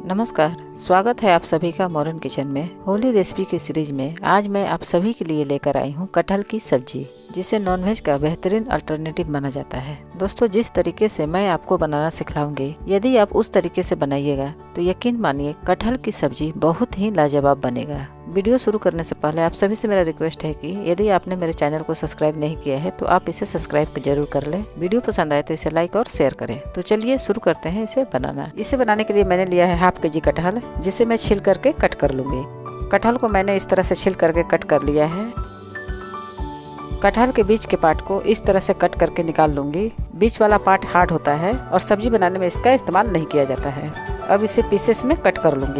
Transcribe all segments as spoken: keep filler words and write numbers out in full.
नमस्कार, स्वागत है आप सभी का मॉडर्न किचन में। होली रेसिपी के सीरीज में आज मैं आप सभी के लिए लेकर आई हूँ कटहल की सब्जी, जिसे नॉनवेज का बेहतरीन अल्टरनेटिव माना जाता है। दोस्तों, जिस तरीके से मैं आपको बनाना सिखलाऊंगी, यदि आप उस तरीके से बनाइएगा तो यकीन मानिए कटहल की सब्जी बहुत ही लाजवाब बनेगा। वीडियो शुरू करने से पहले आप सभी से मेरा रिक्वेस्ट है कि यदि आपने मेरे चैनल को सब्सक्राइब नहीं किया है तो आप इसे सब्सक्राइब जरूर कर लें। वीडियो पसंद आए तो इसे लाइक और शेयर करें। तो चलिए शुरू करते हैं इसे बनाना। इसे बनाने के लिए मैंने लिया है हाफ के जी कटहल, जिसे मैं छील करके कट कर लूंगी। कटहल को मैंने इस तरह से छील करके कट कर लिया है। कटहल के बीच के पार्ट को इस तरह से कट करके निकाल लूंगी। बीच वाला पार्ट हार्ड होता है और सब्जी बनाने में इसका इस्तेमाल नहीं किया जाता है। अब इसे पीसेस में कट कर लूंगी।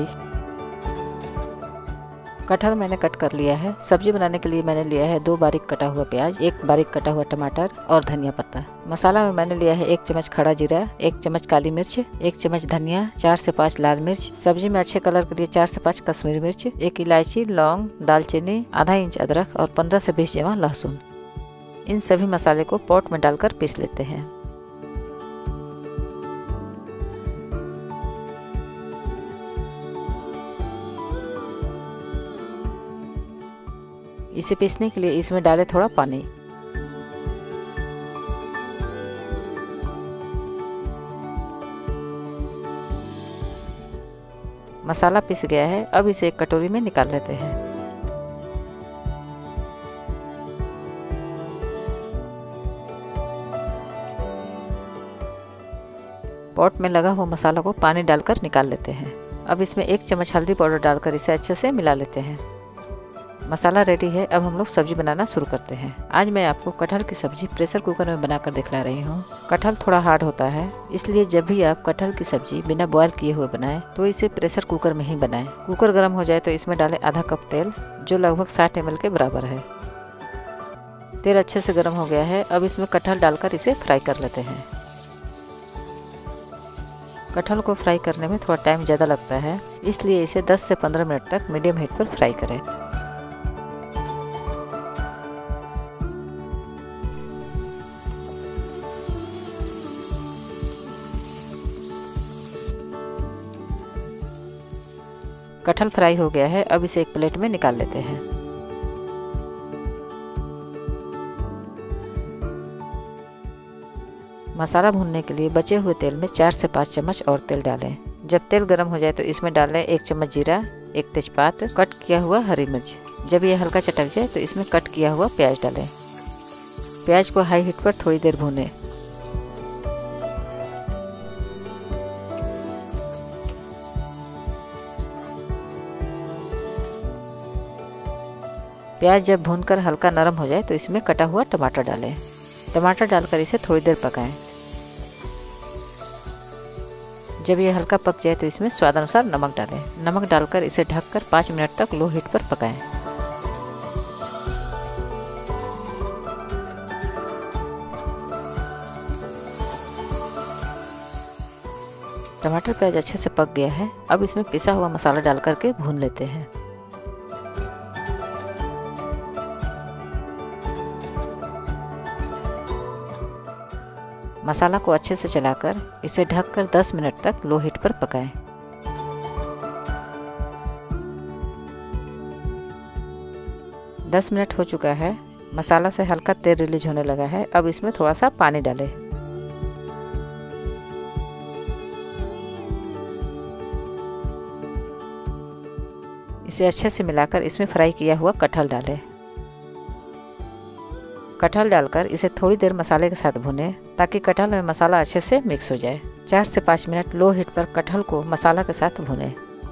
कटहल मैंने कट कर लिया है। सब्जी बनाने के लिए मैंने लिया है दो बारीक कटा हुआ प्याज, एक बारीक कटा हुआ टमाटर और धनिया पत्ता। मसाला में मैंने लिया है एक चम्मच खड़ा जीरा, एक चम्मच काली मिर्च, एक चम्मच धनिया, चार से पाँच लाल मिर्च, सब्जी में अच्छे कलर के लिए चार से पाँच कश्मीरी मिर्च, एक इलायची, लौंग, दालचीनी, आधा इंच अदरक और पंद्रह से बीस जवां लहसुन। इन सभी मसाले को पॉट में डालकर पीस लेते हैं। इसे पीसने के लिए इसमें डालें थोड़ा पानी। मसाला पिस गया है। अब इसे एक कटोरी में निकाल लेते हैं। पॉट में लगा हुआ मसाला को पानी डालकर निकाल लेते हैं। अब इसमें एक चम्मच हल्दी पाउडर डालकर इसे अच्छे से मिला लेते हैं। मसाला रेडी है। अब हम लोग सब्जी बनाना शुरू करते हैं। आज मैं आपको कटहल की सब्जी प्रेशर कुकर में बनाकर दिखला रही हूँ। कटहल थोड़ा हार्ड होता है, इसलिए जब भी आप कटहल की सब्जी बिना बॉयल किए हुए बनाएं तो इसे प्रेशर कुकर में ही बनाएं। कुकर गर्म हो जाए तो इसमें डालें आधा कप तेल, जो लगभग साठ एम एल के बराबर है। तेल अच्छे से गर्म हो गया है। अब इसमें कटहल डालकर इसे फ्राई कर लेते हैं। कटहल को फ्राई करने में थोड़ा टाइम ज़्यादा लगता है, इसलिए इसे दस से पंद्रह मिनट तक मीडियम हीट पर फ्राई करें। कटहल फ्राई हो गया है। अब इसे एक प्लेट में निकाल लेते हैं। मसाला भूनने के लिए बचे हुए तेल में चार से पाँच चम्मच और तेल डालें। जब तेल गर्म हो जाए तो इसमें डालें एक चम्मच जीरा, एक तेजपात, कट किया हुआ हरी मिर्च। जब ये हल्का चटक जाए तो इसमें कट किया हुआ प्याज डालें। प्याज को हाई हीट पर थोड़ी देर भूनें। प्याज जब भूनकर हल्का नरम हो जाए तो इसमें कटा हुआ टमाटर डालें। टमाटर डालकर इसे थोड़ी देर पकाएं। जब ये हल्का पक जाए तो इसमें स्वाद अनुसार नमक डालें। नमक डालकर इसे ढककर पाँच मिनट तक लो हीट पर पकाएं। टमाटर प्याज अच्छे से पक गया है। अब इसमें पिसा हुआ मसाला डालकर के भून लेते हैं। मसाला को अच्छे से चलाकर इसे ढककर दस मिनट तक लो हीट पर पकाएं। दस मिनट हो चुका है। मसाला से हल्का तेल रिलीज होने लगा है। अब इसमें थोड़ा सा पानी डालें। इसे अच्छे से मिलाकर इसमें फ्राई किया हुआ कटहल डालें। कटहल डालकर इसे थोड़ी देर मसाले के साथ भुनें, ताकि कटहल में मसाला अच्छे से मिक्स हो जाए। चार से पाँच मिनट लो हीट पर कटहल को मसाला के साथ भुनें।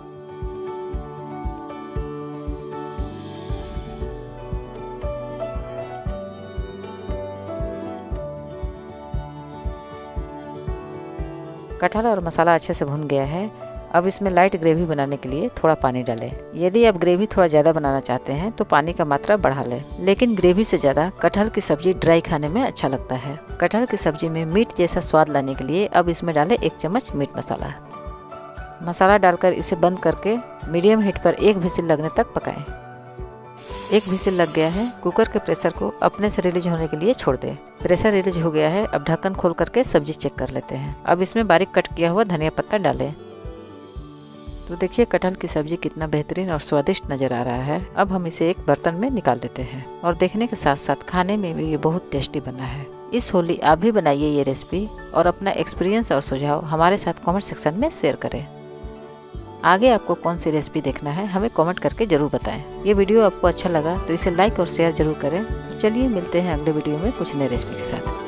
कटहल और मसाला अच्छे से भुन गया है। अब इसमें लाइट ग्रेवी बनाने के लिए थोड़ा पानी डालें। यदि आप ग्रेवी थोड़ा ज़्यादा बनाना चाहते हैं तो पानी का मात्रा बढ़ा लें, लेकिन ग्रेवी से ज़्यादा कटहल की सब्जी ड्राई खाने में अच्छा लगता है। कटहल की सब्जी में मीट जैसा स्वाद लाने के लिए अब इसमें डालें एक चम्मच मीट मसाला। मसाला डालकर इसे बंद करके मीडियम हीट पर एक व्हिसिल लगने तक पकाएं। एक व्हिसिल लग गया है। कुकर के प्रेशर को अपने से रिलीज होने के लिए छोड़ दें। प्रेशर रिलीज हो गया है। अब ढक्कन खोल करके सब्जी चेक कर लेते हैं। अब इसमें बारीक कट किया हुआ धनिया पत्ता डालें। तो देखिए कटहल की सब्जी कितना बेहतरीन और स्वादिष्ट नजर आ रहा है। अब हम इसे एक बर्तन में निकाल लेते हैं और देखने के साथ साथ खाने में भी ये बहुत टेस्टी बना है। इस होली आप भी बनाइए ये रेसिपी और अपना एक्सपीरियंस और सुझाव हमारे साथ कमेंट सेक्शन में शेयर करें। आगे आपको कौन सी रेसिपी देखना है हमें कमेंट करके जरूर बताएं। ये वीडियो आपको अच्छा लगा तो इसे लाइक और शेयर जरूर करें। चलिए मिलते हैं अगले वीडियो में कुछ नई रेसिपी के साथ।